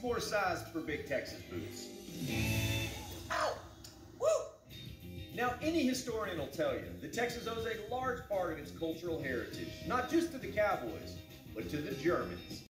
more size for big Texas boots. Ow! Woo! Now, any historian will tell you that Texas owes a large part of its cultural heritage, not just to the cowboys, but to the Germans.